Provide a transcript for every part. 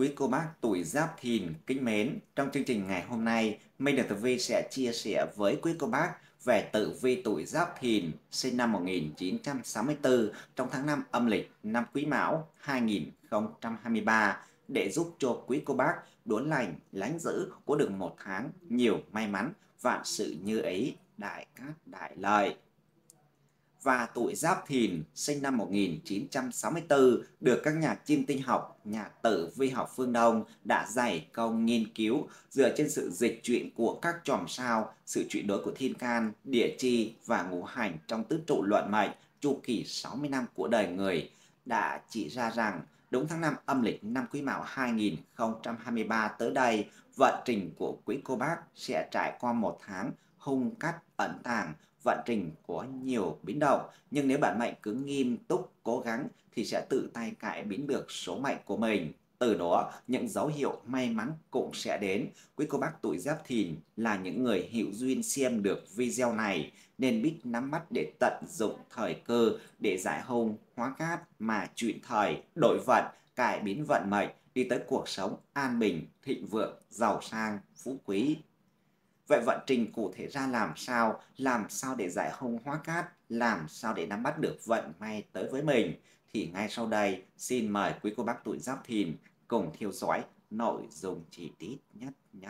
Quý cô bác tuổi Giáp Thìn kính mến, trong chương trình ngày hôm nay, Minh Đường Tử Vi sẽ chia sẻ với quý cô bác về tử vi tuổi Giáp Thìn sinh năm 1964 trong tháng 5 âm lịch năm Quý Mão 2023 để giúp cho quý cô bác đốn lành, lánh dữ có được một tháng nhiều may mắn, vạn sự như ý, đại cát đại lợi. Và tuổi Giáp Thìn sinh năm 1964 được các nhà chiêm tinh học, nhà tử vi học phương Đông đã dày công nghiên cứu dựa trên sự dịch chuyển của các chòm sao, sự chuyển đổi của thiên can, địa chi và ngũ hành trong tứ trụ luận mệnh chu kỳ 60 năm của đời người, đã chỉ ra rằng đúng tháng 5 âm lịch năm Quý Mão 2023 tới đây, vận trình của quý cô bác sẽ trải qua một tháng hung cát ẩn tàng, vận trình có nhiều biến động, nhưng nếu bản mệnh cứ nghiêm túc cố gắng thì sẽ tự tay cải biến được số mệnh của mình. Từ đó, những dấu hiệu may mắn cũng sẽ đến. Quý cô bác tuổi Giáp Thìn là những người hữu duyên xem được video này nên biết nắm bắt để tận dụng thời cơ để giải hung, hóa cát mà chuyển thời, đổi vận, cải biến vận mệnh, đi tới cuộc sống an bình, thịnh vượng, giàu sang, phú quý. Vậy vận trình cụ thể ra làm sao để giải hung hóa cát, làm sao để nắm bắt được vận may tới với mình? Thì ngay sau đây, xin mời quý cô bác tuổi Giáp Thìn cùng theo dõi nội dung chi tiết nhất nhé.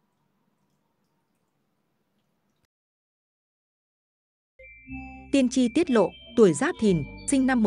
Tiên tri tiết lộ, tuổi Giáp Thìn, sinh năm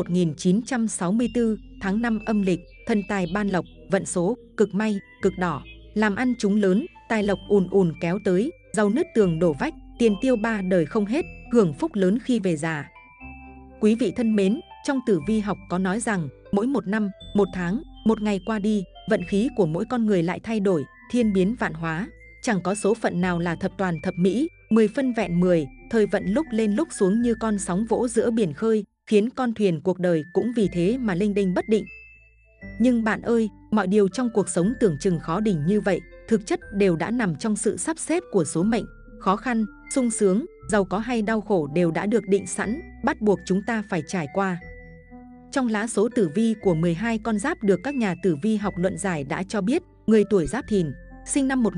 1964, tháng 5 âm lịch, thần tài ban lộc, vận số, cực may, cực đỏ, làm ăn trúng lớn, tài lộc ùn ùn kéo tới, giàu nứt tường đổ vách, tiền tiêu ba đời không hết, hưởng phúc lớn khi về già. Quý vị thân mến, trong tử vi học có nói rằng, mỗi một năm, một tháng, một ngày qua đi, vận khí của mỗi con người lại thay đổi, thiên biến vạn hóa. Chẳng có số phận nào là thập toàn thập mỹ, 10 phân vẹn 10, thời vận lúc lên lúc xuống như con sóng vỗ giữa biển khơi, khiến con thuyền cuộc đời cũng vì thế mà lênh đênh bất định. Nhưng bạn ơi, mọi điều trong cuộc sống tưởng chừng khó đỉnh như vậy, thực chất đều đã nằm trong sự sắp xếp của số mệnh. Khó khăn, sung sướng, giàu có hay đau khổ đều đã được định sẵn, bắt buộc chúng ta phải trải qua. Trong lá số tử vi của 12 con giáp được các nhà tử vi học luận giải đã cho biết, người tuổi Giáp Thìn, sinh năm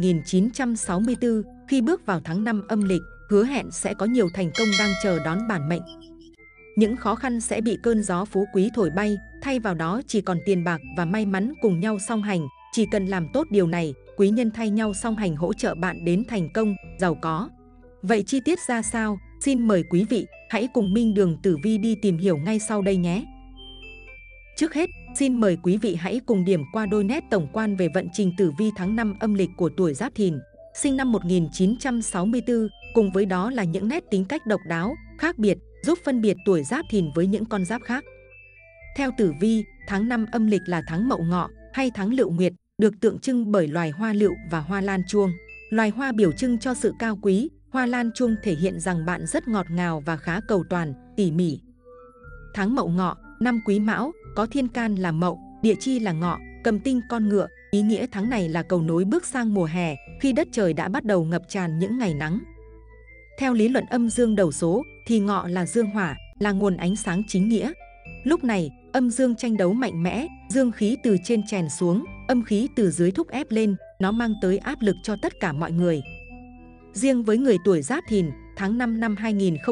1964, khi bước vào tháng 5 âm lịch, hứa hẹn sẽ có nhiều thành công đang chờ đón bản mệnh. Những khó khăn sẽ bị cơn gió phú quý thổi bay, thay vào đó chỉ còn tiền bạc và may mắn cùng nhau song hành. Chỉ cần làm tốt điều này, quý nhân thay nhau song hành hỗ trợ bạn đến thành công, giàu có. Vậy chi tiết ra sao? Xin mời quý vị hãy cùng Minh Đường Tử Vi đi tìm hiểu ngay sau đây nhé. Trước hết, xin mời quý vị hãy cùng điểm qua đôi nét tổng quan về vận trình tử vi tháng 5 âm lịch của tuổi Giáp Thìn, sinh năm 1964, cùng với đó là những nét tính cách độc đáo, khác biệt, giúp phân biệt tuổi Giáp Thìn với những con giáp khác. Theo tử vi, tháng 5 âm lịch là tháng Mậu Ngọ hay tháng Lựu Nguyệt, được tượng trưng bởi loài hoa lựu và hoa lan chuông. Loài hoa biểu trưng cho sự cao quý, hoa lan chuông thể hiện rằng bạn rất ngọt ngào và khá cầu toàn, tỉ mỉ. Tháng Mậu Ngọ, năm Quý Mão, có thiên can là Mậu, địa chi là Ngọ, cầm tinh con ngựa, ý nghĩa tháng này là cầu nối bước sang mùa hè, khi đất trời đã bắt đầu ngập tràn những ngày nắng. Theo lý luận âm dương đầu số, thì Ngọ là dương hỏa, là nguồn ánh sáng chính nghĩa. Lúc này, âm dương tranh đấu mạnh mẽ, dương khí từ trên chèn xuống, âm khí từ dưới thúc ép lên, nó mang tới áp lực cho tất cả mọi người. Riêng với người tuổi Giáp Thìn, tháng 5 năm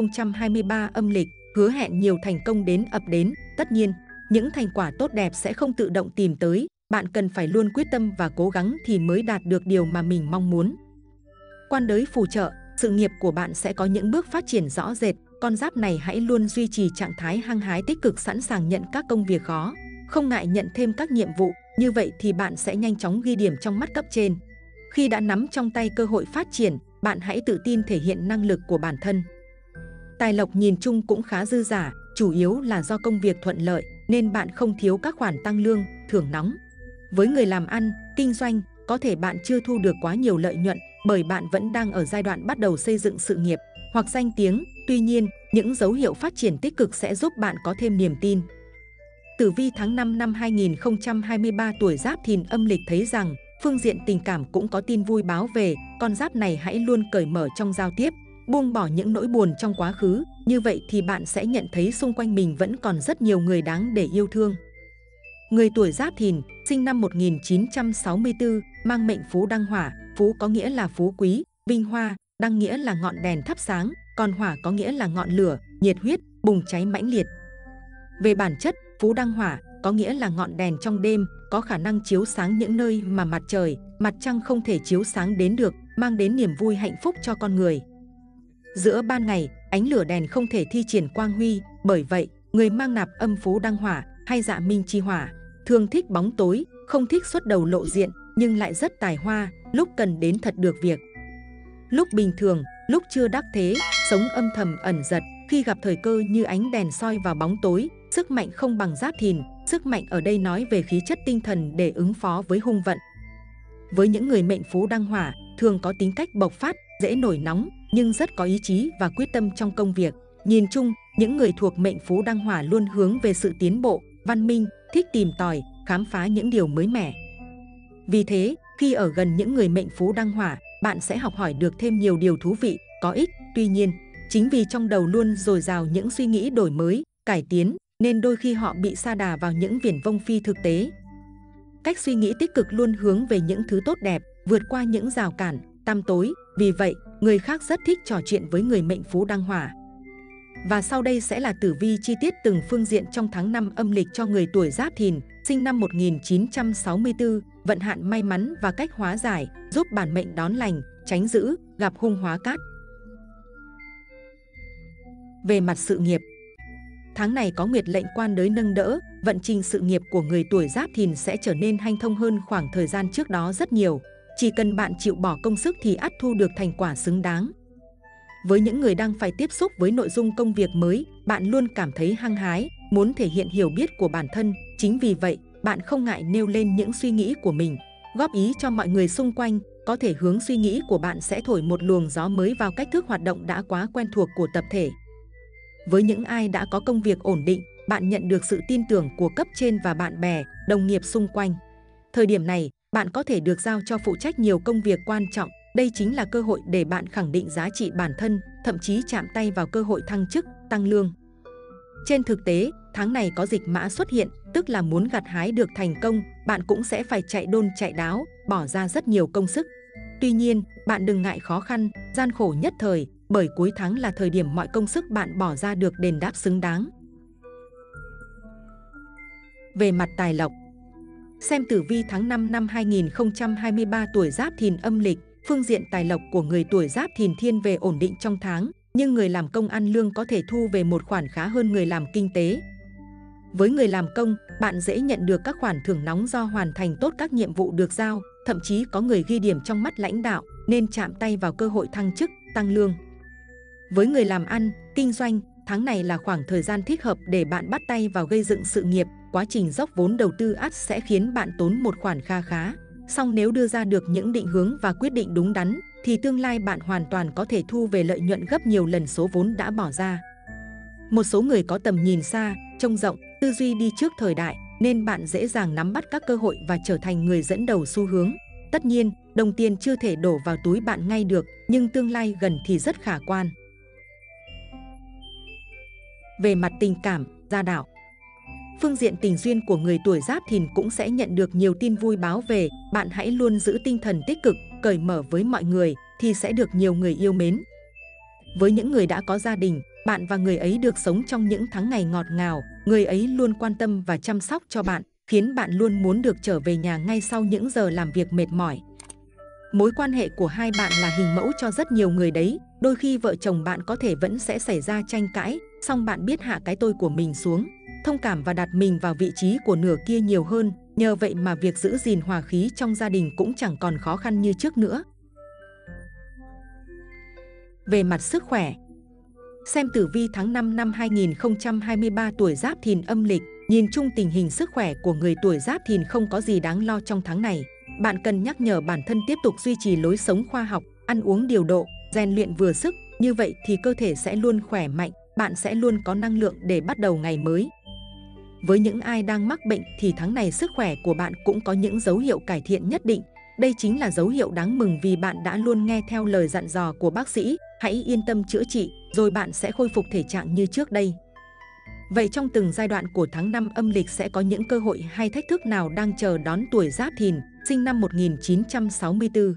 2023 âm lịch, hứa hẹn nhiều thành công đến ập đến. Tất nhiên, những thành quả tốt đẹp sẽ không tự động tìm tới, bạn cần phải luôn quyết tâm và cố gắng thì mới đạt được điều mà mình mong muốn. Quan đới phù trợ, sự nghiệp của bạn sẽ có những bước phát triển rõ rệt. Con giáp này hãy luôn duy trì trạng thái hăng hái tích cực, sẵn sàng nhận các công việc khó, không ngại nhận thêm các nhiệm vụ, như vậy thì bạn sẽ nhanh chóng ghi điểm trong mắt cấp trên. Khi đã nắm trong tay cơ hội phát triển, bạn hãy tự tin thể hiện năng lực của bản thân. Tài lộc nhìn chung cũng khá dư dả, chủ yếu là do công việc thuận lợi nên bạn không thiếu các khoản tăng lương, thưởng nóng. Với người làm ăn, kinh doanh, có thể bạn chưa thu được quá nhiều lợi nhuận bởi bạn vẫn đang ở giai đoạn bắt đầu xây dựng sự nghiệp hoặc danh tiếng. Tuy nhiên, những dấu hiệu phát triển tích cực sẽ giúp bạn có thêm niềm tin. Tử vi tháng 5 năm 2023 tuổi Giáp Thìn âm lịch thấy rằng, phương diện tình cảm cũng có tin vui báo về, con giáp này hãy luôn cởi mở trong giao tiếp, buông bỏ những nỗi buồn trong quá khứ, như vậy thì bạn sẽ nhận thấy xung quanh mình vẫn còn rất nhiều người đáng để yêu thương. Người tuổi Giáp Thìn, sinh năm 1964, mang mệnh Phú Đăng Hỏa. Phú có nghĩa là phú quý, vinh hoa, đăng nghĩa là ngọn đèn thắp sáng, còn hỏa có nghĩa là ngọn lửa, nhiệt huyết, bùng cháy mãnh liệt. Về bản chất, Phú Đăng Hỏa có nghĩa là ngọn đèn trong đêm, có khả năng chiếu sáng những nơi mà mặt trời, mặt trăng không thể chiếu sáng đến được, mang đến niềm vui hạnh phúc cho con người. Giữa ban ngày, ánh lửa đèn không thể thi triển quang huy, bởi vậy, người mang nạp âm Phú Đăng Hỏa hay dạ Minh Chi Hỏa thường thích bóng tối, không thích xuất đầu lộ diện, nhưng lại rất tài hoa, lúc cần đến thật được việc. Lúc bình thường, lúc chưa đắc thế, sống âm thầm ẩn giật, khi gặp thời cơ như ánh đèn soi vào bóng tối, sức mạnh không bằng Giáp Thìn. Sức mạnh ở đây nói về khí chất tinh thần để ứng phó với hung vận. Với những người mệnh Phú Đăng Hỏa, thường có tính cách bộc phát, dễ nổi nóng, nhưng rất có ý chí và quyết tâm trong công việc. Nhìn chung, những người thuộc mệnh Phú Đăng Hỏa luôn hướng về sự tiến bộ, văn minh, thích tìm tòi, khám phá những điều mới mẻ. Vì thế, khi ở gần những người mệnh Phú Đăng Hỏa, bạn sẽ học hỏi được thêm nhiều điều thú vị, có ích. Tuy nhiên, chính vì trong đầu luôn dồi dào những suy nghĩ đổi mới, cải tiến, nên đôi khi họ bị sa đà vào những viển vông phi thực tế. Cách suy nghĩ tích cực luôn hướng về những thứ tốt đẹp, vượt qua những rào cản, tăm tối. Vì vậy, người khác rất thích trò chuyện với người mệnh Phú Đăng Hỏa. Và sau đây sẽ là tử vi chi tiết từng phương diện trong tháng 5 âm lịch cho người tuổi Giáp Thìn, sinh năm 1964, vận hạn may mắn và cách hóa giải, giúp bản mệnh đón lành, tránh dữ, gặp hung hóa cát. Về mặt sự nghiệp, tháng này có nguyệt lệnh quan đới nâng đỡ, vận trình sự nghiệp của người tuổi Giáp Thìn sẽ trở nên hanh thông hơn khoảng thời gian trước đó rất nhiều. Chỉ cần bạn chịu bỏ công sức thì ắt thu được thành quả xứng đáng. Với những người đang phải tiếp xúc với nội dung công việc mới, bạn luôn cảm thấy hăng hái, muốn thể hiện hiểu biết của bản thân. Chính vì vậy, bạn không ngại nêu lên những suy nghĩ của mình, góp ý cho mọi người xung quanh. Có thể hướng suy nghĩ của bạn sẽ thổi một luồng gió mới vào cách thức hoạt động đã quá quen thuộc của tập thể. Với những ai đã có công việc ổn định, bạn nhận được sự tin tưởng của cấp trên và bạn bè, đồng nghiệp xung quanh. Thời điểm này, bạn có thể được giao cho phụ trách nhiều công việc quan trọng. Đây chính là cơ hội để bạn khẳng định giá trị bản thân, thậm chí chạm tay vào cơ hội thăng chức, tăng lương. Trên thực tế, tháng này có dịch mã xuất hiện, tức là muốn gặt hái được thành công, bạn cũng sẽ phải chạy đôn chạy đáo, bỏ ra rất nhiều công sức. Tuy nhiên, bạn đừng ngại khó khăn, gian khổ nhất thời, bởi cuối tháng là thời điểm mọi công sức bạn bỏ ra được đền đáp xứng đáng. Về mặt tài lộc, xem tử vi tháng 5 năm 2023 tuổi Giáp Thìn âm lịch, phương diện tài lộc của người tuổi Giáp Thìn thiên về ổn định trong tháng, nhưng người làm công ăn lương có thể thu về một khoản khá hơn người làm kinh tế. Với người làm công, bạn dễ nhận được các khoản thưởng nóng do hoàn thành tốt các nhiệm vụ được giao, thậm chí có người ghi điểm trong mắt lãnh đạo, nên chạm tay vào cơ hội thăng chức, tăng lương. Với người làm ăn, kinh doanh, tháng này là khoảng thời gian thích hợp để bạn bắt tay vào gây dựng sự nghiệp. Quá trình dốc vốn đầu tư ắt sẽ khiến bạn tốn một khoản kha khá. Song nếu đưa ra được những định hướng và quyết định đúng đắn, thì tương lai bạn hoàn toàn có thể thu về lợi nhuận gấp nhiều lần số vốn đã bỏ ra. Một số người có tầm nhìn xa, trông rộng, tư duy đi trước thời đại, nên bạn dễ dàng nắm bắt các cơ hội và trở thành người dẫn đầu xu hướng. Tất nhiên, đồng tiền chưa thể đổ vào túi bạn ngay được, nhưng tương lai gần thì rất khả quan. Về mặt tình cảm, gia đạo, phương diện tình duyên của người tuổi Giáp Thìn cũng sẽ nhận được nhiều tin vui báo về. Bạn hãy luôn giữ tinh thần tích cực, cởi mở với mọi người thì sẽ được nhiều người yêu mến. Với những người đã có gia đình, bạn và người ấy được sống trong những tháng ngày ngọt ngào. Người ấy luôn quan tâm và chăm sóc cho bạn, khiến bạn luôn muốn được trở về nhà ngay sau những giờ làm việc mệt mỏi. Mối quan hệ của hai bạn là hình mẫu cho rất nhiều người đấy. Đôi khi vợ chồng bạn có thể vẫn sẽ xảy ra tranh cãi, song bạn biết hạ cái tôi của mình xuống, thông cảm và đặt mình vào vị trí của nửa kia nhiều hơn. Nhờ vậy mà việc giữ gìn hòa khí trong gia đình cũng chẳng còn khó khăn như trước nữa. Về mặt sức khỏe, xem tử vi tháng 5 năm 2023 tuổi Giáp Thìn âm lịch, nhìn chung tình hình sức khỏe của người tuổi Giáp Thìn không có gì đáng lo trong tháng này. Bạn cần nhắc nhở bản thân tiếp tục duy trì lối sống khoa học, ăn uống điều độ, rèn luyện vừa sức. Như vậy thì cơ thể sẽ luôn khỏe mạnh, bạn sẽ luôn có năng lượng để bắt đầu ngày mới. Với những ai đang mắc bệnh thì tháng này sức khỏe của bạn cũng có những dấu hiệu cải thiện nhất định. Đây chính là dấu hiệu đáng mừng vì bạn đã luôn nghe theo lời dặn dò của bác sĩ. Hãy yên tâm chữa trị, rồi bạn sẽ khôi phục thể trạng như trước đây. Vậy trong từng giai đoạn của tháng 5 âm lịch sẽ có những cơ hội hay thách thức nào đang chờ đón tuổi Giáp Thìn, sinh năm 1964?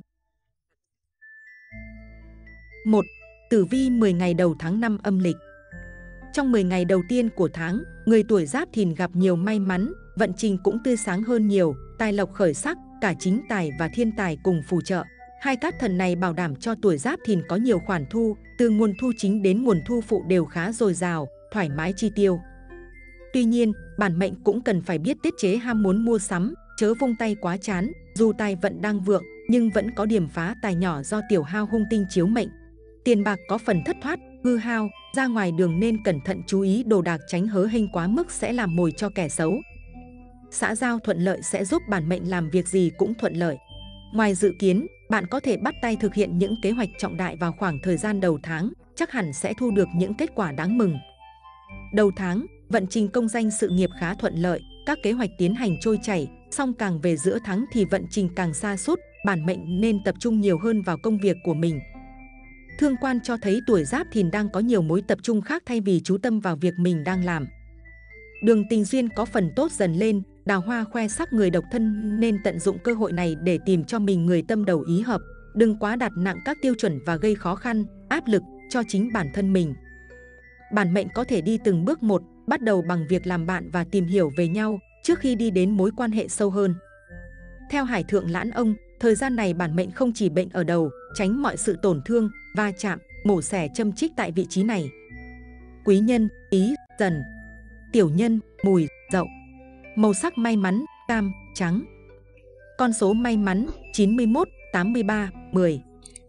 1. Tử vi 10 ngày đầu tháng 5 âm lịch. Trong 10 ngày đầu tiên của tháng, người tuổi Giáp Thìn gặp nhiều may mắn, vận trình cũng tươi sáng hơn nhiều, tài lộc khởi sắc, cả chính tài và thiên tài cùng phù trợ. Hai cát thần này bảo đảm cho tuổi Giáp Thìn có nhiều khoản thu, từ nguồn thu chính đến nguồn thu phụ đều khá dồi dào, thoải mái chi tiêu. Tuy nhiên, bản mệnh cũng cần phải biết tiết chế ham muốn mua sắm, chớ vung tay quá chán, dù tài vận đang vượng nhưng vẫn có điểm phá tài nhỏ do tiểu hao hung tinh chiếu mệnh. Tiền bạc có phần thất thoát, hư hao, ra ngoài đường nên cẩn thận chú ý đồ đạc, tránh hớ hênh quá mức sẽ làm mồi cho kẻ xấu. Xã giao thuận lợi sẽ giúp bản mệnh làm việc gì cũng thuận lợi. Ngoài dự kiến, bạn có thể bắt tay thực hiện những kế hoạch trọng đại vào khoảng thời gian đầu tháng, chắc hẳn sẽ thu được những kết quả đáng mừng. Đầu tháng, vận trình công danh sự nghiệp khá thuận lợi, các kế hoạch tiến hành trôi chảy, song càng về giữa tháng thì vận trình càng sa sút, bản mệnh nên tập trung nhiều hơn vào công việc của mình. Thương quan cho thấy tuổi Giáp Thìn đang có nhiều mối tập trung khác thay vì chú tâm vào việc mình đang làm. Đường tình duyên có phần tốt dần lên, đào hoa khoe sắc, người độc thân nên tận dụng cơ hội này để tìm cho mình người tâm đầu ý hợp. Đừng quá đặt nặng các tiêu chuẩn và gây khó khăn, áp lực cho chính bản thân mình. Bản mệnh có thể đi từng bước một, bắt đầu bằng việc làm bạn và tìm hiểu về nhau trước khi đi đến mối quan hệ sâu hơn. Theo Hải Thượng Lãn Ông, thời gian này bản mệnh không chỉ bệnh ở đầu, tránh mọi sự tổn thương, va chạm, mổ xẻ châm chích tại vị trí này. Quý nhân, Ý, Dần. Tiểu nhân, Mùi, Dậu. Màu sắc may mắn, cam, trắng. Con số may mắn, 91, 83, 10.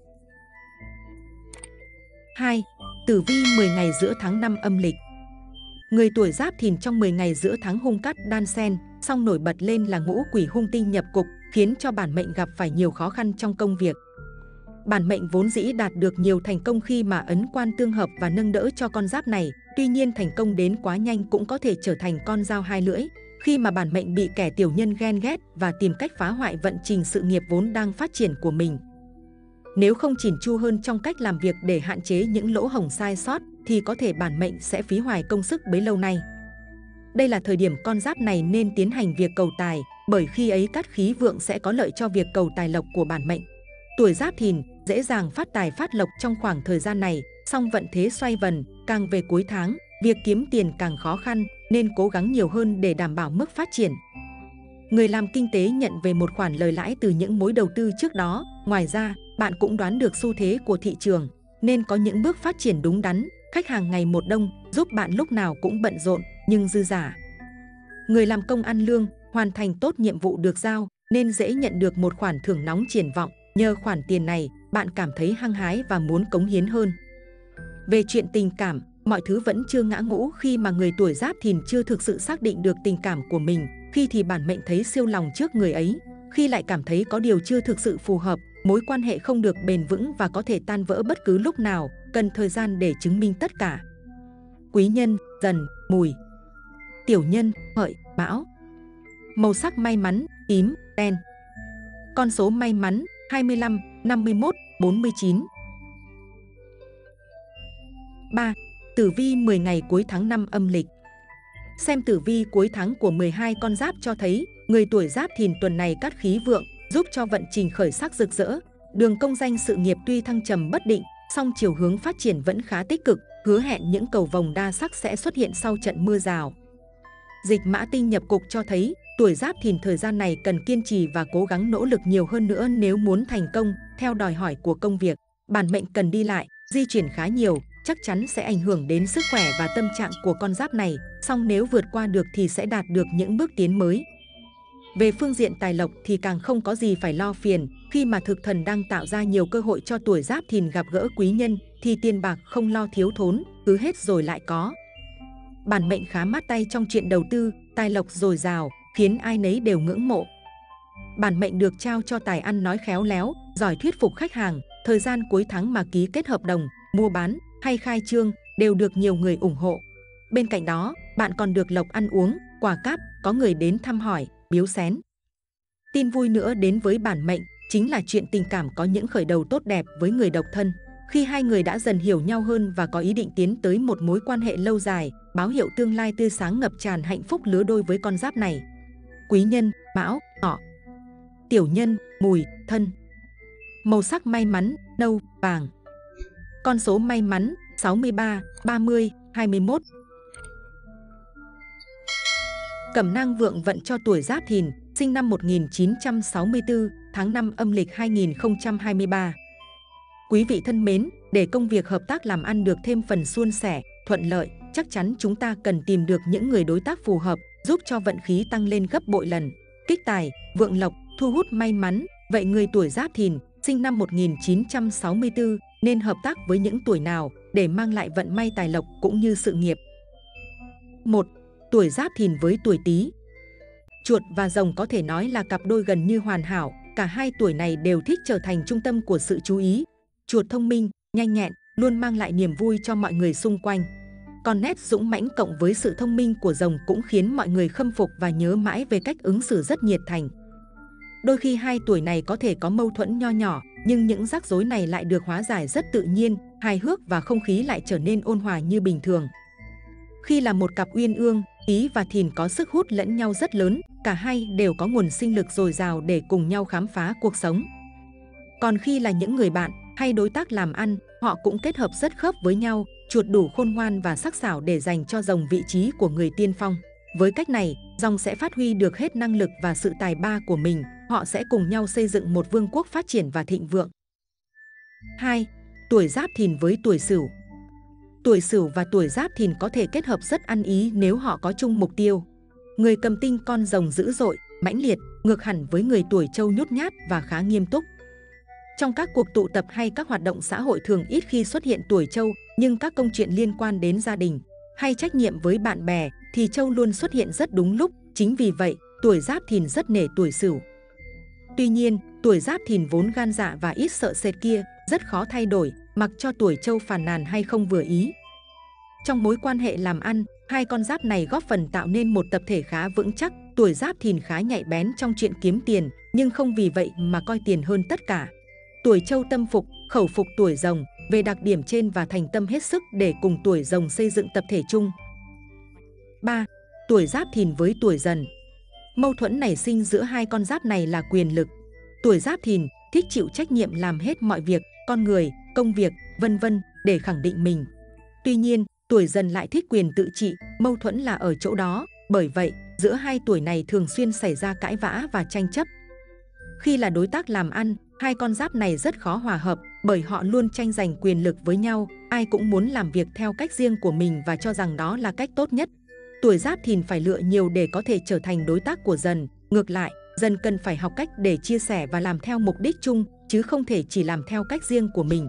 2. Tử vi 10 ngày giữa tháng 5 âm lịch. Người tuổi Giáp Thìn trong 10 ngày giữa tháng hung cát đan xen, song nổi bật lên là ngũ quỷ hung tinh nhập cục, khiến cho bản mệnh gặp phải nhiều khó khăn trong công việc. Bản mệnh vốn dĩ đạt được nhiều thành công khi mà ấn quan tương hợp và nâng đỡ cho con giáp này, tuy nhiên thành công đến quá nhanh cũng có thể trở thành con dao hai lưỡi, khi mà bản mệnh bị kẻ tiểu nhân ghen ghét và tìm cách phá hoại vận trình sự nghiệp vốn đang phát triển của mình. Nếu không chỉn chu hơn trong cách làm việc để hạn chế những lỗ hổng sai sót, thì có thể bản mệnh sẽ phí hoài công sức bấy lâu nay. Đây là thời điểm con giáp này nên tiến hành việc cầu tài, bởi khi ấy cát khí vượng sẽ có lợi cho việc cầu tài lộc của bản mệnh. Tuổi Giáp Thìn dễ dàng phát tài phát lộc trong khoảng thời gian này, song vận thế xoay vần, càng về cuối tháng, việc kiếm tiền càng khó khăn, nên cố gắng nhiều hơn để đảm bảo mức phát triển. Người làm kinh tế nhận về một khoản lời lãi từ những mối đầu tư trước đó. Ngoài ra, bạn cũng đoán được xu thế của thị trường, nên có những bước phát triển đúng đắn. Khách hàng ngày một đông, giúp bạn lúc nào cũng bận rộn, nhưng dư dả. Người làm công ăn lương, hoàn thành tốt nhiệm vụ được giao, nên dễ nhận được một khoản thưởng nóng triển vọng. Nhờ khoản tiền này, bạn cảm thấy hăng hái và muốn cống hiến hơn. Về chuyện tình cảm, mọi thứ vẫn chưa ngã ngũ khi mà người tuổi Giáp Thìn chưa thực sự xác định được tình cảm của mình. Khi thì bản mệnh thấy siêu lòng trước người ấy, khi lại cảm thấy có điều chưa thực sự phù hợp, mối quan hệ không được bền vững và có thể tan vỡ bất cứ lúc nào, cần thời gian để chứng minh tất cả. Quý nhân, Dần, Mùi. Tiểu nhân, Hợi, Mão. Màu sắc may mắn, tím, đen. Con số may mắn, 25, 51, 49. 3. Tử vi 10 ngày cuối tháng 5 âm lịch. Xem tử vi cuối tháng của 12 con giáp cho thấy, người tuổi Giáp Thìn tuần này cát khí vượng, giúp cho vận trình khởi sắc rực rỡ. Đường công danh sự nghiệp tuy thăng trầm bất định, song chiều hướng phát triển vẫn khá tích cực, hứa hẹn những cầu vồng đa sắc sẽ xuất hiện sau trận mưa rào. Dịch mã tinh nhập cục cho thấy, tuổi Giáp Thìn thời gian này cần kiên trì và cố gắng nỗ lực nhiều hơn nữa nếu muốn thành công theo đòi hỏi của công việc. Bản mệnh cần đi lại, di chuyển khá nhiều, chắc chắn sẽ ảnh hưởng đến sức khỏe và tâm trạng của con giáp này, song nếu vượt qua được thì sẽ đạt được những bước tiến mới. Về phương diện tài lộc thì càng không có gì phải lo phiền, khi mà thực thần đang tạo ra nhiều cơ hội cho tuổi Giáp Thìn gặp gỡ quý nhân, thì tiền bạc không lo thiếu thốn, cứ hết rồi lại có. Bản mệnh khá mát tay trong chuyện đầu tư, tài lộc dồi dào, khiến ai nấy đều ngưỡng mộ. Bản mệnh được trao cho tài ăn nói khéo léo, giỏi thuyết phục khách hàng, thời gian cuối tháng mà ký kết hợp đồng, mua bán hay khai trương đều được nhiều người ủng hộ. Bên cạnh đó, bạn còn được lộc ăn uống, quà cáp, có người đến thăm hỏi, biếu xén. Tin vui nữa đến với bản mệnh chính là chuyện tình cảm có những khởi đầu tốt đẹp với người độc thân. Khi hai người đã dần hiểu nhau hơn và có ý định tiến tới một mối quan hệ lâu dài, báo hiệu tương lai tươi sáng ngập tràn hạnh phúc lứa đôi với con giáp này. Quý nhân: Mão, Ngọ. Tiểu nhân: Mùi, Thân. Màu sắc may mắn: nâu, vàng. Con số may mắn: 63, 30, 21. Cẩm nang vượng vận cho tuổi Giáp Thìn, sinh năm 1964, tháng 5 âm lịch 2023. Quý vị thân mến, để công việc hợp tác làm ăn được thêm phần suôn sẻ, thuận lợi, chắc chắn chúng ta cần tìm được những người đối tác phù hợp, giúp cho vận khí tăng lên gấp bội lần. Kích tài, vượng lộc, thu hút may mắn. Vậy người tuổi Giáp Thìn, sinh năm 1964, nên hợp tác với những tuổi nào để mang lại vận may tài lộc cũng như sự nghiệp? 1. Tuổi Giáp Thìn với tuổi Tý. Chuột và rồng có thể nói là cặp đôi gần như hoàn hảo, cả hai tuổi này đều thích trở thành trung tâm của sự chú ý. Chuột thông minh, nhanh nhẹn, luôn mang lại niềm vui cho mọi người xung quanh. Còn nét dũng mãnh cộng với sự thông minh của rồng cũng khiến mọi người khâm phục và nhớ mãi về cách ứng xử rất nhiệt thành. Đôi khi hai tuổi này có thể có mâu thuẫn nho nhỏ, nhưng những rắc rối này lại được hóa giải rất tự nhiên, hài hước và không khí lại trở nên ôn hòa như bình thường. Khi là một cặp uyên ương, Tý và Thìn có sức hút lẫn nhau rất lớn, cả hai đều có nguồn sinh lực dồi dào để cùng nhau khám phá cuộc sống. Còn khi là những người bạn hay đối tác làm ăn, họ cũng kết hợp rất khớp với nhau, chuột đủ khôn ngoan và sắc sảo để dành cho rồng vị trí của người tiên phong. Với cách này, rồng sẽ phát huy được hết năng lực và sự tài ba của mình, họ sẽ cùng nhau xây dựng một vương quốc phát triển và thịnh vượng. 2. Tuổi Giáp Thìn với tuổi Sửu. Tuổi Sửu và tuổi Giáp Thìn có thể kết hợp rất ăn ý nếu họ có chung mục tiêu. Người cầm tinh con rồng dữ dội, mãnh liệt, ngược hẳn với người tuổi Trâu nhút nhát và khá nghiêm túc. Trong các cuộc tụ tập hay các hoạt động xã hội thường ít khi xuất hiện tuổi Trâu, nhưng các công chuyện liên quan đến gia đình hay trách nhiệm với bạn bè thì Trâu luôn xuất hiện rất đúng lúc. Chính vì vậy, tuổi Giáp Thìn rất nể tuổi Sửu. Tuy nhiên, tuổi Giáp Thìn vốn gan dạ và ít sợ sệt kia rất khó thay đổi, mặc cho tuổi Trâu phàn nàn hay không vừa ý. Trong mối quan hệ làm ăn, hai con giáp này góp phần tạo nên một tập thể khá vững chắc. Tuổi Giáp Thìn khá nhạy bén trong chuyện kiếm tiền, nhưng không vì vậy mà coi tiền hơn tất cả. Tuổi Trâu tâm phục, khẩu phục tuổi Rồng về đặc điểm trên và thành tâm hết sức để cùng tuổi Rồng xây dựng tập thể chung. 3. Tuổi Giáp Thìn với tuổi Dần. Mâu thuẫn nảy sinh giữa hai con giáp này là quyền lực. Tuổi Giáp Thìn thích chịu trách nhiệm làm hết mọi việc, con người, công việc, vân vân để khẳng định mình. Tuy nhiên, tuổi Dần lại thích quyền tự trị, mâu thuẫn là ở chỗ đó. Bởi vậy, giữa hai tuổi này thường xuyên xảy ra cãi vã và tranh chấp. Khi là đối tác làm ăn, hai con giáp này rất khó hòa hợp bởi họ luôn tranh giành quyền lực với nhau, ai cũng muốn làm việc theo cách riêng của mình và cho rằng đó là cách tốt nhất. Tuổi Giáp Thìn phải lựa nhiều để có thể trở thành đối tác của Dần. Ngược lại, Dần cần phải học cách để chia sẻ và làm theo mục đích chung, chứ không thể chỉ làm theo cách riêng của mình.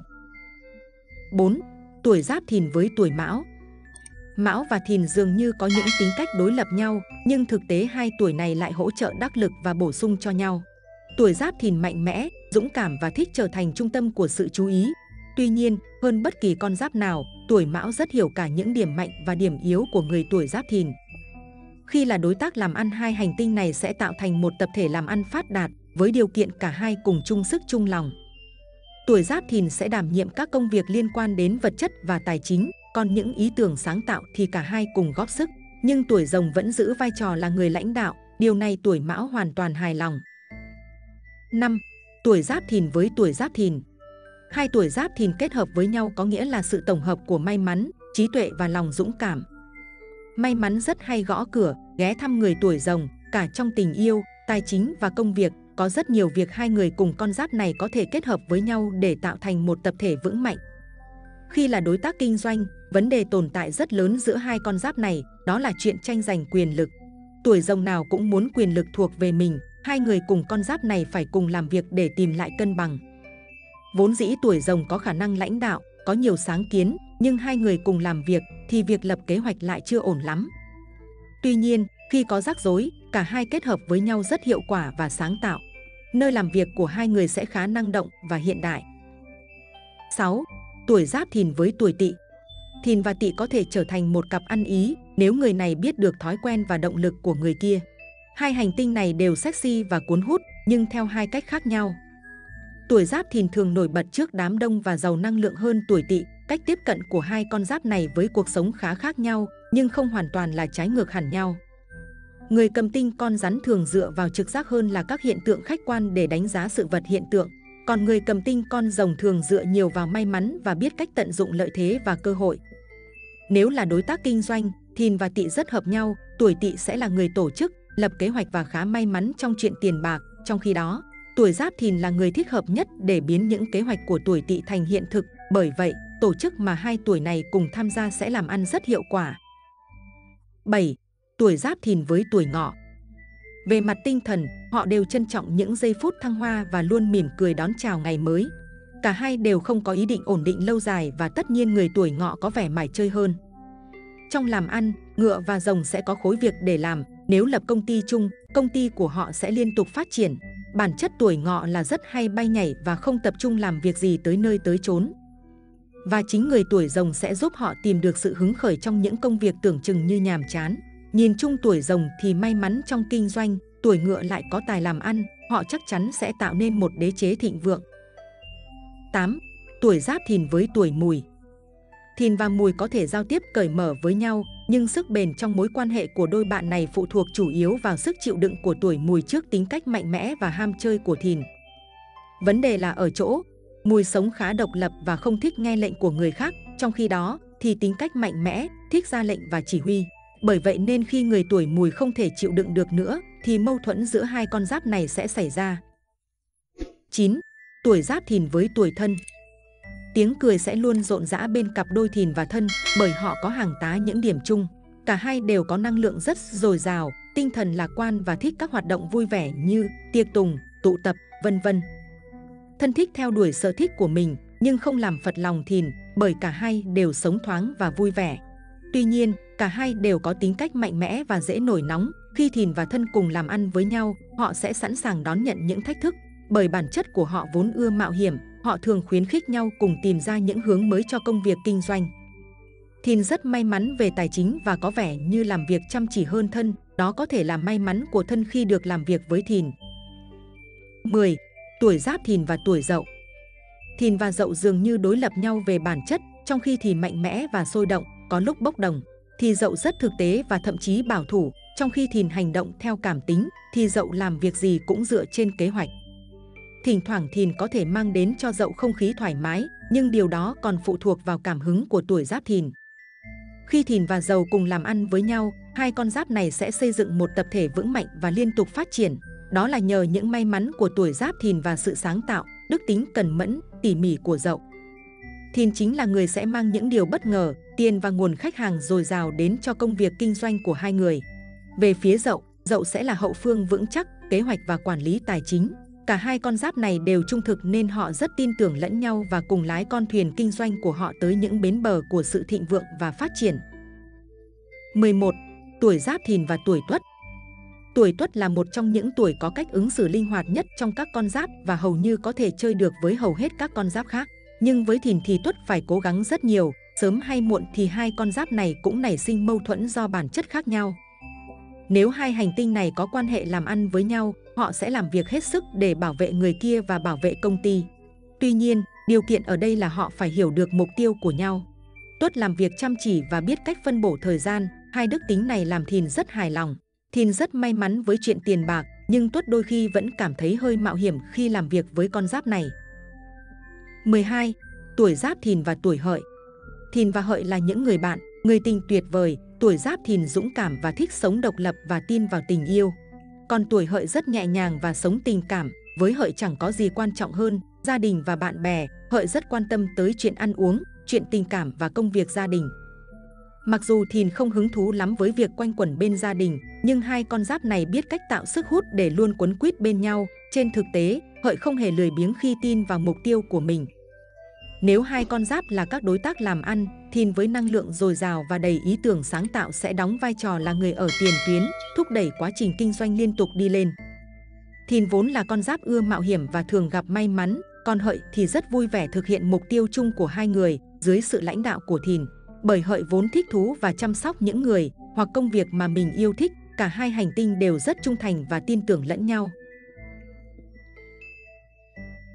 4. Tuổi Giáp Thìn với tuổi Mão. Mão và Thìn dường như có những tính cách đối lập nhau, nhưng thực tế hai tuổi này lại hỗ trợ đắc lực và bổ sung cho nhau. Tuổi Giáp Thìn mạnh mẽ, dũng cảm và thích trở thành trung tâm của sự chú ý. Tuy nhiên, hơn bất kỳ con giáp nào, tuổi Mão rất hiểu cả những điểm mạnh và điểm yếu của người tuổi Giáp Thìn. Khi là đối tác làm ăn, hai hành tinh này sẽ tạo thành một tập thể làm ăn phát đạt, với điều kiện cả hai cùng chung sức chung lòng. Tuổi Giáp Thìn sẽ đảm nhiệm các công việc liên quan đến vật chất và tài chính, còn những ý tưởng sáng tạo thì cả hai cùng góp sức. Nhưng tuổi Rồng vẫn giữ vai trò là người lãnh đạo, điều này tuổi Mão hoàn toàn hài lòng. 5. Tuổi Giáp Thìn với tuổi Giáp Thìn. Hai tuổi Giáp Thìn kết hợp với nhau có nghĩa là sự tổng hợp của may mắn, trí tuệ và lòng dũng cảm. May mắn rất hay gõ cửa, ghé thăm người tuổi Rồng, cả trong tình yêu, tài chính và công việc. Có rất nhiều việc hai người cùng con giáp này có thể kết hợp với nhau để tạo thành một tập thể vững mạnh. Khi là đối tác kinh doanh, vấn đề tồn tại rất lớn giữa hai con giáp này, đó là chuyện tranh giành quyền lực. Tuổi Rồng nào cũng muốn quyền lực thuộc về mình, hai người cùng con giáp này phải cùng làm việc để tìm lại cân bằng. Vốn dĩ tuổi Rồng có khả năng lãnh đạo, có nhiều sáng kiến, nhưng hai người cùng làm việc thì việc lập kế hoạch lại chưa ổn lắm. Tuy nhiên, khi có rắc rối, cả hai kết hợp với nhau rất hiệu quả và sáng tạo. Nơi làm việc của hai người sẽ khá năng động và hiện đại. 6. Tuổi Giáp Thìn với tuổi Tỵ. Thìn và Tỵ có thể trở thành một cặp ăn ý nếu người này biết được thói quen và động lực của người kia. Hai hành tinh này đều sexy và cuốn hút, nhưng theo hai cách khác nhau. Tuổi Giáp Thìn thường nổi bật trước đám đông và giàu năng lượng hơn tuổi Tỵ. Cách tiếp cận của hai con giáp này với cuộc sống khá khác nhau, nhưng không hoàn toàn là trái ngược hẳn nhau. Người cầm tinh con rắn thường dựa vào trực giác hơn là các hiện tượng khách quan để đánh giá sự vật hiện tượng. Còn người cầm tinh con rồng thường dựa nhiều vào may mắn và biết cách tận dụng lợi thế và cơ hội. Nếu là đối tác kinh doanh, Thìn và Tỵ rất hợp nhau. Tuổi Tỵ sẽ là người tổ chức, lập kế hoạch và khá may mắn trong chuyện tiền bạc. Trong khi đó, tuổi Giáp Thìn là người thích hợp nhất để biến những kế hoạch của tuổi Tỵ thành hiện thực. Bởi vậy, tổ chức mà hai tuổi này cùng tham gia sẽ làm ăn rất hiệu quả. 7. Tuổi Giáp Thìn với tuổi Ngọ. Về mặt tinh thần, họ đều trân trọng những giây phút thăng hoa và luôn mỉm cười đón chào ngày mới. Cả hai đều không có ý định ổn định lâu dài và tất nhiên người tuổi Ngọ có vẻ mải chơi hơn. Trong làm ăn, Ngựa và Rồng sẽ có khối việc để làm. Nếu lập công ty chung, công ty của họ sẽ liên tục phát triển. Bản chất tuổi Ngọ là rất hay bay nhảy và không tập trung làm việc gì tới nơi tới chốn. Và chính người tuổi Rồng sẽ giúp họ tìm được sự hứng khởi trong những công việc tưởng chừng như nhàm chán. Nhìn chung tuổi Rồng thì may mắn trong kinh doanh, tuổi Ngựa lại có tài làm ăn, họ chắc chắn sẽ tạo nên một đế chế thịnh vượng. 8. Tuổi Giáp Thìn với tuổi Mùi. Thìn và Mùi có thể giao tiếp cởi mở với nhau, nhưng sức bền trong mối quan hệ của đôi bạn này phụ thuộc chủ yếu vào sức chịu đựng của tuổi Mùi trước tính cách mạnh mẽ và ham chơi của Thìn. Vấn đề là ở chỗ, Mùi sống khá độc lập và không thích nghe lệnh của người khác, trong khi đó thì tính cách mạnh mẽ, thích ra lệnh và chỉ huy. Bởi vậy nên khi người tuổi Mùi không thể chịu đựng được nữa, thì mâu thuẫn giữa hai con giáp này sẽ xảy ra. 9. Tuổi Giáp Thìn với tuổi Thân. Tiếng cười sẽ luôn rộn rã bên cặp đôi Thìn và Thân bởi họ có hàng tá những điểm chung. Cả hai đều có năng lượng rất dồi dào, tinh thần lạc quan và thích các hoạt động vui vẻ như tiệc tùng, tụ tập, vân vân. Thân thích theo đuổi sở thích của mình nhưng không làm phật lòng Thìn bởi cả hai đều sống thoáng và vui vẻ. Tuy nhiên, cả hai đều có tính cách mạnh mẽ và dễ nổi nóng. Khi Thìn và Thân cùng làm ăn với nhau, họ sẽ sẵn sàng đón nhận những thách thức. Bởi bản chất của họ vốn ưa mạo hiểm, họ thường khuyến khích nhau cùng tìm ra những hướng mới cho công việc kinh doanh. Thìn rất may mắn về tài chính và có vẻ như làm việc chăm chỉ hơn Thân, đó có thể là may mắn của Thân khi được làm việc với Thìn. 10. Tuổi Giáp Thìn và tuổi Dậu. Thìn và Dậu dường như đối lập nhau về bản chất, trong khi Thìn mạnh mẽ và sôi động, có lúc bốc đồng, thì Dậu rất thực tế và thậm chí bảo thủ. Trong khi Thìn hành động theo cảm tính, thì Dậu làm việc gì cũng dựa trên kế hoạch. Thỉnh thoảng Thìn có thể mang đến cho Dậu không khí thoải mái, nhưng điều đó còn phụ thuộc vào cảm hứng của tuổi Giáp Thìn. Khi Thìn và Dậu cùng làm ăn với nhau, hai con giáp này sẽ xây dựng một tập thể vững mạnh và liên tục phát triển. Đó là nhờ những may mắn của tuổi Giáp Thìn và sự sáng tạo, đức tính cẩn mẫn, tỉ mỉ của Dậu. Thìn chính là người sẽ mang những điều bất ngờ, tiền và nguồn khách hàng dồi dào đến cho công việc kinh doanh của hai người. Về phía Dậu, Dậu sẽ là hậu phương vững chắc, kế hoạch và quản lý tài chính. Cả hai con giáp này đều trung thực nên họ rất tin tưởng lẫn nhau và cùng lái con thuyền kinh doanh của họ tới những bến bờ của sự thịnh vượng và phát triển. 11. Tuổi Giáp Thìn và tuổi Tuất. Tuổi Tuất là một trong những tuổi có cách ứng xử linh hoạt nhất trong các con giáp và hầu như có thể chơi được với hầu hết các con giáp khác. Nhưng với Thìn thì Tuất phải cố gắng rất nhiều, sớm hay muộn thì hai con giáp này cũng nảy sinh mâu thuẫn do bản chất khác nhau. Nếu hai hành tinh này có quan hệ làm ăn với nhau, họ sẽ làm việc hết sức để bảo vệ người kia và bảo vệ công ty. Tuy nhiên, điều kiện ở đây là họ phải hiểu được mục tiêu của nhau. Tuất làm việc chăm chỉ và biết cách phân bổ thời gian, hai đức tính này làm Thìn rất hài lòng. Thìn rất may mắn với chuyện tiền bạc, nhưng Tuất đôi khi vẫn cảm thấy hơi mạo hiểm khi làm việc với con giáp này. 12. Tuổi Giáp Thìn và tuổi Hợi. Thìn và Hợi là những người bạn, người tình tuyệt vời. Tuổi Giáp Thìn dũng cảm và thích sống độc lập và tin vào tình yêu. Còn tuổi Hợi rất nhẹ nhàng và sống tình cảm. Với Hợi chẳng có gì quan trọng hơn gia đình và bạn bè. Hợi rất quan tâm tới chuyện ăn uống, chuyện tình cảm và công việc gia đình. Mặc dù Thìn không hứng thú lắm với việc quanh quẩn bên gia đình, nhưng hai con giáp này biết cách tạo sức hút để luôn quấn quýt bên nhau. Trên thực tế, Hợi không hề lười biếng khi tin vào mục tiêu của mình. Nếu hai con giáp là các đối tác làm ăn, Thìn với năng lượng dồi dào và đầy ý tưởng sáng tạo sẽ đóng vai trò là người ở tiền tuyến, thúc đẩy quá trình kinh doanh liên tục đi lên. Thìn vốn là con giáp ưa mạo hiểm và thường gặp may mắn, còn Hợi thì rất vui vẻ thực hiện mục tiêu chung của hai người dưới sự lãnh đạo của Thìn. Bởi Hợi vốn thích thú và chăm sóc những người hoặc công việc mà mình yêu thích, cả hai hành tinh đều rất trung thành và tin tưởng lẫn nhau.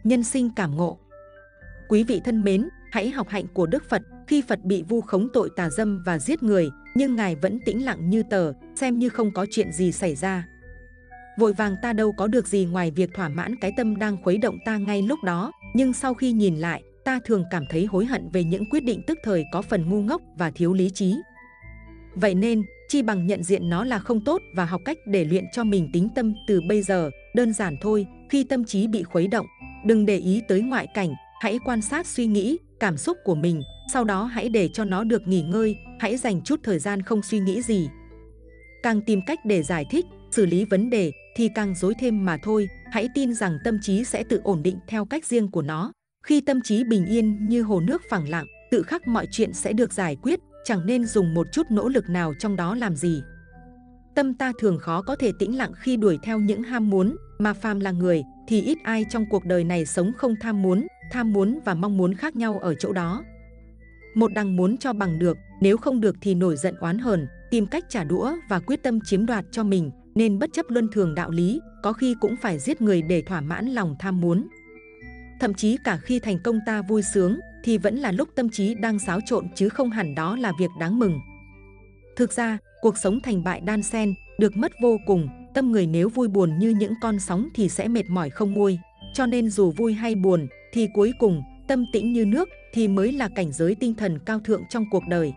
Nhân sinh cảm ngộ. Quý vị thân mến, hãy học hạnh của Đức Phật. Khi Phật bị vu khống tội tà dâm và giết người, nhưng Ngài vẫn tĩnh lặng như tờ, xem như không có chuyện gì xảy ra. Vội vàng ta đâu có được gì ngoài việc thỏa mãn cái tâm đang khuấy động ta ngay lúc đó, nhưng sau khi nhìn lại, ta thường cảm thấy hối hận về những quyết định tức thời có phần ngu ngốc và thiếu lý trí. Vậy nên, chi bằng nhận diện nó là không tốt và học cách để luyện cho mình tính tâm từ bây giờ. Đơn giản thôi, khi tâm trí bị khuấy động, đừng để ý tới ngoại cảnh, hãy quan sát suy nghĩ, cảm xúc của mình, sau đó hãy để cho nó được nghỉ ngơi, hãy dành chút thời gian không suy nghĩ gì. Càng tìm cách để giải thích, xử lý vấn đề thì càng rối thêm mà thôi. Hãy tin rằng tâm trí sẽ tự ổn định theo cách riêng của nó. Khi tâm trí bình yên như hồ nước phẳng lặng, tự khắc mọi chuyện sẽ được giải quyết, chẳng nên dùng một chút nỗ lực nào trong đó làm gì. Tâm ta thường khó có thể tĩnh lặng khi đuổi theo những ham muốn, mà phàm là người thì ít ai trong cuộc đời này sống không tham muốn và mong muốn khác nhau ở chỗ đó. Một đằng muốn cho bằng được, nếu không được thì nổi giận oán hờn, tìm cách trả đũa và quyết tâm chiếm đoạt cho mình, nên bất chấp luân thường đạo lý, có khi cũng phải giết người để thỏa mãn lòng tham muốn. Thậm chí cả khi thành công ta vui sướng, thì vẫn là lúc tâm trí đang xáo trộn chứ không hẳn đó là việc đáng mừng. Thực ra, cuộc sống thành bại đan xen, được mất vô cùng, tâm người nếu vui buồn như những con sóng thì sẽ mệt mỏi không nguôi. Cho nên dù vui hay buồn, thì cuối cùng, tâm tĩnh như nước thì mới là cảnh giới tinh thần cao thượng trong cuộc đời.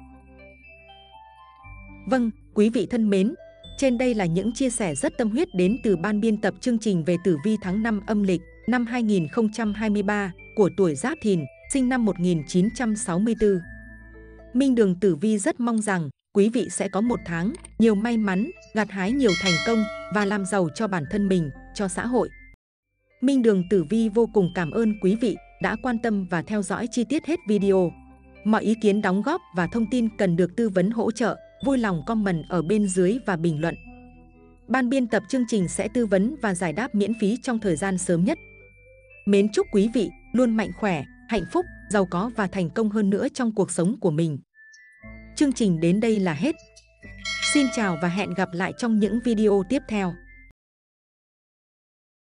Vâng, quý vị thân mến, trên đây là những chia sẻ rất tâm huyết đến từ ban biên tập chương trình về tử vi tháng 5 âm lịch năm 2023 của tuổi Giáp Thìn, sinh năm 1964. Minh Đường Tử Vi rất mong rằng quý vị sẽ có một tháng nhiều may mắn, gặt hái nhiều thành công và làm giàu cho bản thân mình, cho xã hội. Minh Đường Tử Vi vô cùng cảm ơn quý vị đã quan tâm và theo dõi chi tiết hết video. Mọi ý kiến đóng góp và thông tin cần được tư vấn hỗ trợ, vui lòng comment ở bên dưới và bình luận. Ban biên tập chương trình sẽ tư vấn và giải đáp miễn phí trong thời gian sớm nhất. Mến chúc quý vị luôn mạnh khỏe, hạnh phúc, giàu có và thành công hơn nữa trong cuộc sống của mình. Chương trình đến đây là hết. Xin chào và hẹn gặp lại trong những video tiếp theo.